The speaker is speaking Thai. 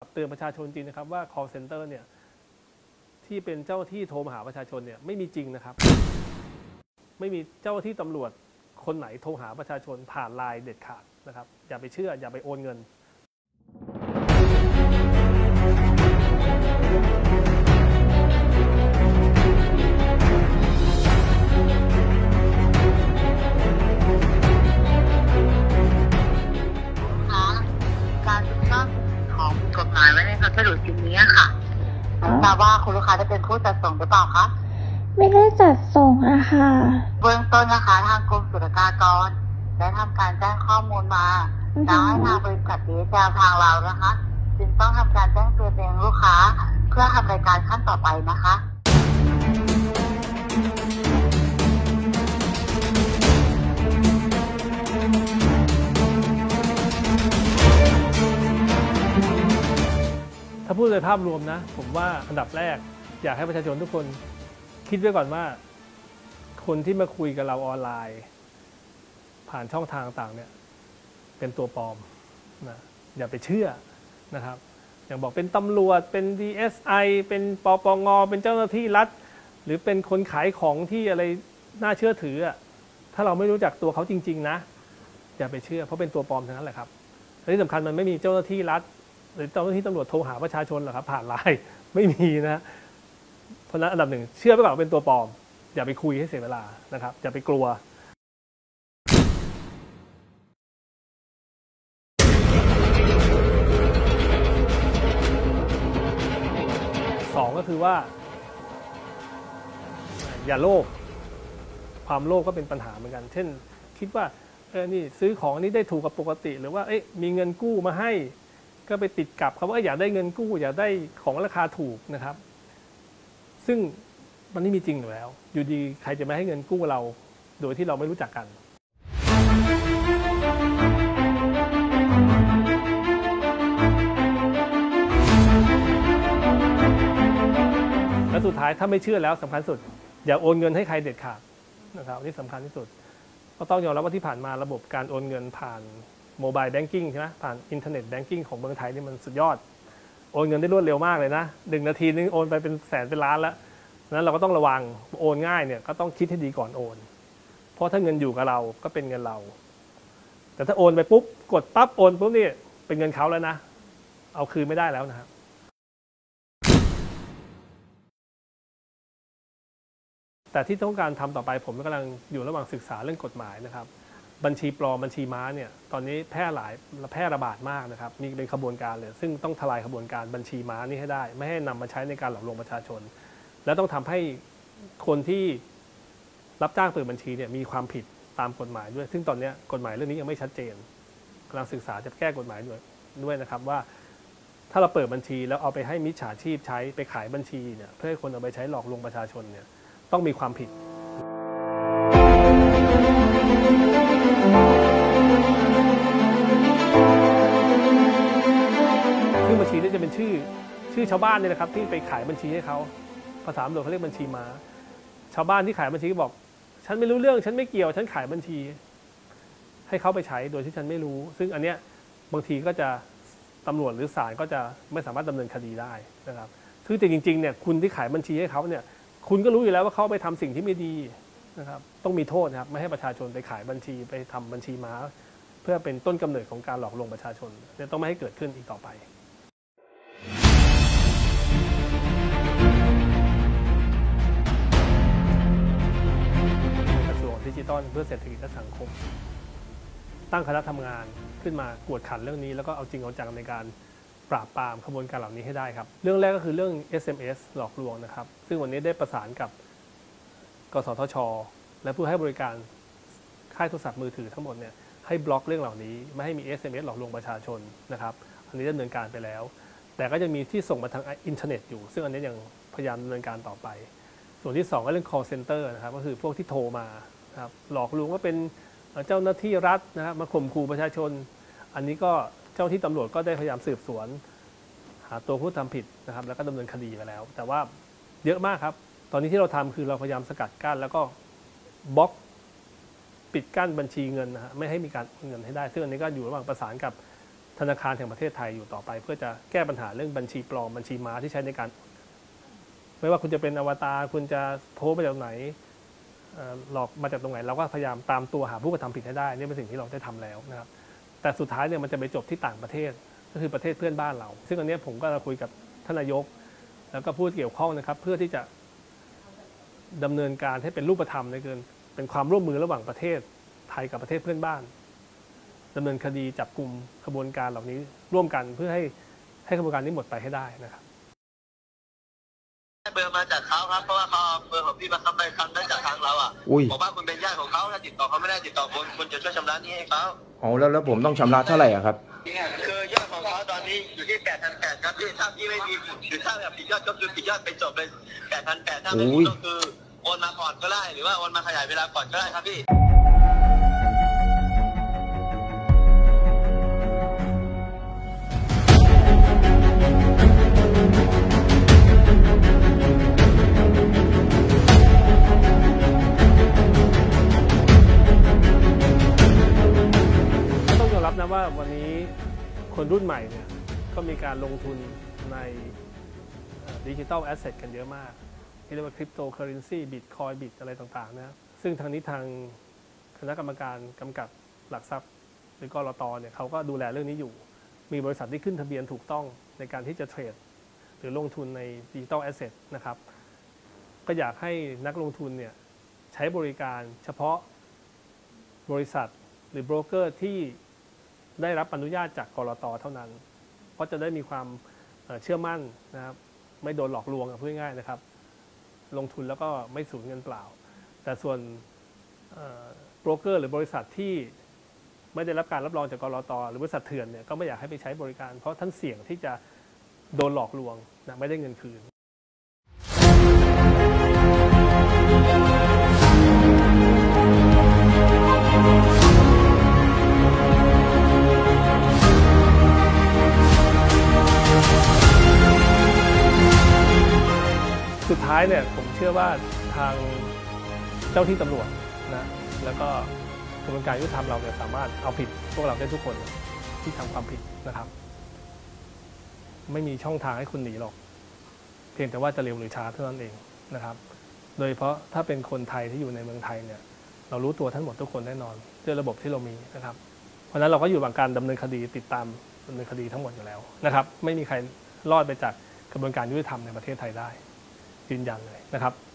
เตือนประชาชนจริงนะครับว่า call center เนี่ยที่เป็นเจ้าที่โทรมาหาประชาชนเนี่ยไม่มีจริงนะครับไม่มีเจ้าที่ตำรวจคนไหนโทรหาประชาชนผ่านไลน์เด็ดขาดนะครับอย่าไปเชื่ออย่าไปโอนเงินการถูกต้องของกฎหมายไว้ในพัสดุชิ้นนี้ค่ะทราบว่าคุณลูกค้าได้เป็นผู้จัดส่งหรือเปล่าคะไม่ได้จัดส่งอะค่ะเบื้องต้นนะคะทางกรมศุลกากรได้ทำการแจ้งข้อมูลมาแล้วให้ทางบริษัทDHLทางเรานะคะจึงต้องทำการแจ้งเตือนไปยังลูกค้าเพื่อทำรายการขั้นต่อไปนะคะถ้าพูดในภาพรวมนะผมว่าอันดับแรกอยากให้ประชาชนทุกคนคิดไว้ก่อนว่าคนที่มาคุยกับเราออนไลน์ผ่านช่องทางต่างๆเนี่ยเป็นตัวปลอมนะอย่าไปเชื่อนะครับอย่างบอกเป็นตำรวจเป็น DSI เป็นปปงเป็นเจ้าหน้าที่รัฐหรือเป็นคนขายของที่อะไรน่าเชื่อถือถ้าเราไม่รู้จักตัวเขาจริงๆนะอย่าไปเชื่อเพราะเป็นตัวปลอมทั้งนั้นแหละครับและที่สำคัญมันไม่มีเจ้าหน้าที่รัฐหรือเจ้าหน้าที่ตำรวจโทรหาประชาชนหรอกครับผ่านไลน์ไม่มีนะเพราะนั้นอันดับหนึ่งเชื่อไปก่อนว่าเป็นตัวปลอมอย่าไปคุยให้เสียเวลานะครับอย่าไปกลัวสองก็คือว่าอย่าโลภความโลภก็เป็นปัญหาเหมือนกันเช่นคิดว่านี่ซื้อของนี้ได้ถูกกว่าปกติหรือว่ามีเงินกู้มาให้ก็ไปติดกับเขาว่าอยากได้เงินกู้อยากได้ของราคาถูกนะครับซึ่งมันไม่มีจริงอยู่แล้วอยู่ดีใครจะมาให้เงินกู้เราโดยที่เราไม่รู้จักกันและสุดท้ายถ้าไม่เชื่อแล้วสำคัญสุดอย่าโอนเงินให้ใครเด็ดขาดนะครับนี่สำคัญที่สุดก็ต้องยอมรับว่าที่ผ่านมาระบบการโอนเงินผ่านโมบายแบงกิ้งใช่ไหมผ่านอินเทอร์เน็ตแบงกิ้งของเมืองไทยนี่มันสุดยอดโอนเงินได้รวดเร็วมากเลยนะ1 นาทีนึงโอนไปเป็นแสนเป็นล้านแล้วนั้นเราก็ต้องระวังโอนง่ายเนี่ยก็ต้องคิดให้ดีก่อนโอนเพราะถ้าเงินอยู่กับเราก็เป็นเงินเราแต่ถ้าโอนไปปุ๊บกดปั๊บโอนปุ๊บนี่เป็นเงินเขาแล้วนะเอาคืนไม่ได้แล้วนะครับแต่ที่ต้องการทำต่อไปผมกำลังอยู่ระหว่างศึกษาเรื่องกฎหมายนะครับบัญชีปลอมบัญชีม้าเนี่ยตอนนี้แพร่ระบาดมากนะครับมีเป็นขบวนการเลยซึ่งต้องทลายขบวนการบัญชีม้านี้ให้ได้ไม่ให้นำมาใช้ในการหลอกลวงประชาชนและต้องทำให้คนที่รับจ้างเปิดบัญชีเนี่ยมีความผิดตามกฎหมายด้วยซึ่งตอนนี้กฎหมายเรื่องนี้ยังไม่ชัดเจนกำลังศึกษาจะแก้กฎหมายด้วยนะครับว่าถ้าเราเปิดบัญชีแล้วเอาไปให้มิจฉาชีพใช้ไปขายบัญชีเนี่ยเพื่อให้คนเอาไปใช้หลอกลวงประชาชนเนี่ยต้องมีความผิดซึ่งบัญชีนี้จะเป็นชื่อชาวบ้านนี่นะครับที่ไปขายบัญชีให้เขาภาษาตำรวจเขาเรียกบัญชีม้าชาวบ้านที่ขายบัญชีบอกฉันไม่รู้เรื่องฉันไม่เกี่ยวฉันขายบัญชีให้เขาไปใช้โดยที่ฉันไม่รู้ซึ่งอันเนี้ยบางทีก็จะตำรวจหรือศาลก็จะไม่สามารถดำเนินคดีได้นะครับคือแต่จริงๆเนี่ยคุณที่ขายบัญชีให้เขาเนี่ยคุณก็รู้อยู่แล้วว่าเขาไปทำสิ่งที่ไม่ดีนะครับต้องมีโทษนะครับไม่ให้ประชาชนไปขายบัญชีไปทำบัญชีม้าเพื่อเป็นต้นกำเนิดของการหลอกลวงประชาชนต้องไม่ให้เกิดขึ้นอีกต่อไปกระทรวงดิจิทัลเพื่อเศรษฐกิจและสังคมตั้งคณะทำงานขึ้นมากวดขันเรื่องนี้แล้วก็เอาจริงเอาจังในการปราบปรามขบวนการเหล่านี้ให้ได้ครับเรื่องแรกก็คือเรื่อง SMS หลอกลวงนะครับซึ่งวันนี้ได้ประสานกับกสทช.และผู้ให้บริการค่ายโทรศัพท์มือถือทั้งหมดเนี่ยให้บล็อกเรื่องเหล่านี้ไม่ให้มี SMS หลอกลวงประชาชนนะครับอันนี้ดำเนินการไปแล้วแต่ก็จะมีที่ส่งมาทางอินเทอร์เน็ตอยู่ซึ่งอันนี้ยังพยายามดำเนินการต่อไปส่วนที่2ก็เรื่อง call center นะครับก็คือพวกที่โทรมาครับหลอกลวงว่าเป็นเจ้าหน้าที่รัฐนะครับมาข่มขู่ประชาชนอันนี้ก็เจ้าที่ตำรวจก็ได้พยายามสืบสวนหาตัวผู้ทำผิดนะครับแล้วก็ดำเนินคดีไปแล้วแต่ว่าเยอะมากครับตอนนี้ที่เราทำคือเราพยายามสกัดกั้นแล้วก็บล็อกปิดกั้นบัญชีเงินนะฮะไม่ให้มีการโอนเงินให้ได้ซึ่งอันนี้ก็อยู่ระหว่างประสานกับธนาคารแห่งประเทศไทยอยู่ต่อไปเพื่อจะแก้ปัญหาเรื่องบัญชีปลอมบัญชีม้าที่ใช้ในการไม่ว่าคุณจะเป็นอวตารคุณจะโพสต์มาจากไหนหลอกมาจากตรงไหนเราก็พยายามตามตัวหาผู้กระทำผิดให้ได้นี่เป็นสิ่งที่เราได้ทำแล้วนะครับแต่สุดท้ายเนี่ยมันจะไปจบที่ต่างประเทศก็คือประเทศเพื่อนบ้านเราซึ่งอันนี้ผมก็คุยกับท่านนายกแล้วก็ผู้เกี่ยวข้องนะครับเพื่อที่จะดำเนินการให้เป็นรูปธรรมในเกินเป็นความร่วมมือระหว่างประเทศไทยกับประเทศเพื่อนบ้านดำเนินคดีจับกลุ่มขบวนการเหล่านี้ร่วมกันเพื่อให้ขบวนการนี้หมดไปให้ได้นะครับเบอร์มาจากเขาครับเพราะว่าเขาเอาเบอร์ของพี่มาคับไปคำได้จากทางเราบอกว่าคุณเป็นญาติของเขาถ้าติดต่อเขาไม่ได้ติดต่อคุณจะช่วยชำระนี้ให้เขาอ๋อแล้วผมต้องชำระเท่าไหร่ครับคือยอดของเขาตอนนี้อยู่ที่ 8,800 ครับพี่ถ้าพี่ไม่มีหรือถ้าแบบผิดยอดก็คือผิดยอดไปจบเลย 8,800 ถ้าไม่มีก็คือโอนมาก่อนก็ได้หรือว่าโอนมาขยายเวลาก่อนก็ได้ครับพี่นะว่าวันนี้คนรุ่นใหม่เนี่ยก็มีการลงทุนในดิจิทัลแอสเซทกันเยอะมากที่เรียกว่าคริปโตเคอเรนซีบิตคอยบิตอะไรต่างๆนะซึ่งทางนี้ทางคณะกรรมการกำกับหลักทรัพย์หรือกลต.เนี่ยเขาก็ดูแลเรื่องนี้อยู่มีบริษัทที่ขึ้นทะเบียนถูกต้องในการที่จะเทรดหรือลงทุนในดิจิทัลแอสเซทนะครับก็อยากให้นักลงทุนเนี่ยใช้บริการเฉพาะบริษัทหรือโบรกเกอร์ที่ได้รับอนุญาตจากกลต.เท่านั้นเพราะจะได้มีความเชื่อมั่นนะครับไม่โดนหลอกลวงพูดง่ายๆนะครับลงทุนแล้วก็ไม่สูญเงินเปล่าแต่ส่วนโบรกเกอร์หรือบริษัทที่ไม่ได้รับการรับรองจากกลต.หรือบริษัทเถื่อนเนี่ยก็ไม่อยากให้ไปใช้บริการเพราะท่านเสี่ยงที่จะโดนหลอกลวงนะไม่ได้เงินคืนสุดท้ายเนี่ยผมเชื่อว่าทางเจ้าที่ตำรวจนะแล้วก็กระบวนการยุติธรรมเราเนี่ยสามารถเอาผิดพวกเราได้ทุกคนที่ทำความผิดนะครับไม่มีช่องทางให้คุณหนีหรอกเพียงแต่ว่าจะเร็วหรือช้าเท่านั้นเองนะครับโดยเฉพาะถ้าเป็นคนไทยที่อยู่ในเมืองไทยเนี่ยเรารู้ตัวทั้งหมดทุกคนแน่นอนด้วยระบบที่เรามีนะครับเพราะฉะนั้นเราก็อยู่กับการดำเนินคดีติดตามดำเนินคดีทั้งหมดอยู่แล้วนะครับไม่มีใครรอดไปจากกระบวนการยุติธรรมในประเทศไทยได้ยืนยันเลยนะครับ